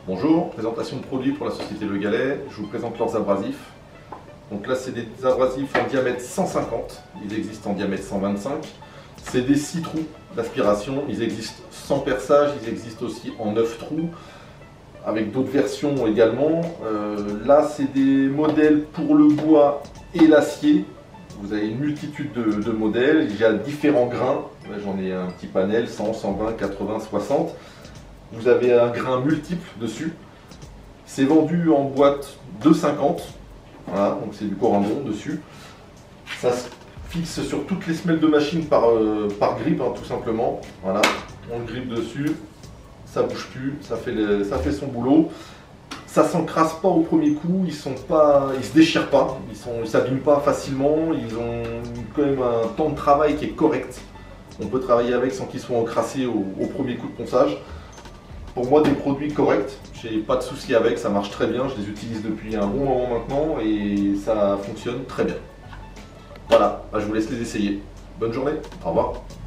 Bonjour, présentation de produits pour la société Le Gallet. Je vous présente leurs abrasifs. Donc là, c'est des abrasifs en diamètre 150. Ils existent en diamètre 125. C'est des 6 trous d'aspiration. Ils existent sans perçage. Ils existent aussi en 9 trous, avec d'autres versions également. Là, c'est des modèles pour le bois et l'acier. Vous avez une multitude de modèles. Il y a différents grains. Là, j'en ai un petit panel, 100, 120, 80, 60. Vous avez un grain multiple dessus. C'est vendu en boîte de 50. Voilà, donc c'est du corindon dessus. Ça se fixe sur toutes les semelles de machine par grippe, hein, tout simplement. Voilà, on le grippe dessus. Ça bouge plus, ça fait son boulot. Ça s'encrasse pas au premier coup, ils se déchirent pas, ils s'abîment pas facilement, ils ont quand même un temps de travail qui est correct. On peut travailler avec sans qu'ils soient encrassés au premier coup de ponçage. Pour moi, des produits corrects, j'ai pas de souci avec, ça marche très bien, je les utilise depuis un bon moment maintenant et ça fonctionne très bien. Voilà, je vous laisse les essayer. Bonne journée, au revoir.